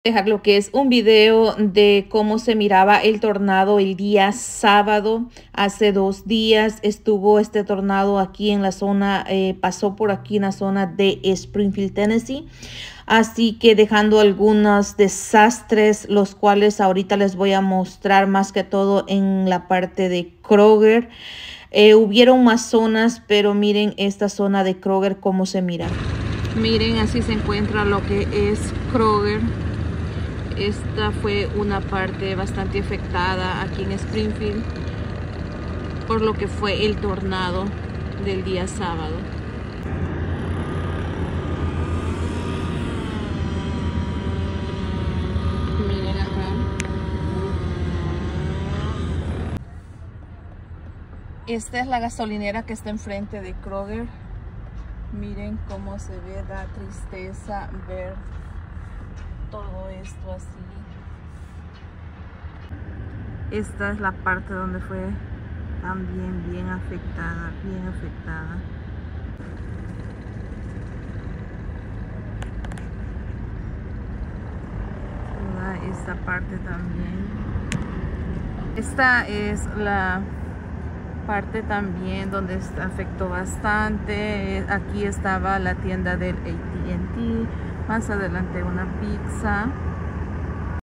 Dejar lo que es un video de cómo se miraba el tornado el día sábado. Hace 2 días estuvo este tornado aquí en la zona, pasó por aquí en la zona de Springfield, Tennessee. Así que dejando algunos desastres, los cuales ahorita les voy a mostrar más que todo en la parte de Kroger. Hubieron más zonas, pero miren esta zona de Kroger cómo se mira. Miren, así se encuentra lo que es Kroger. Esta fue una parte bastante afectada aquí en Springfield por lo que fue el tornado del día sábado. Miren acá. Esta es la gasolinera que está enfrente de Kroger. Miren cómo se ve, da tristeza ver todo esto así. Esta es la parte donde fue también bien afectada, bien afectada. Toda esta parte también. Esta es la parte también donde afectó bastante. Aquí estaba la tienda del AT&T, más adelante una pizza.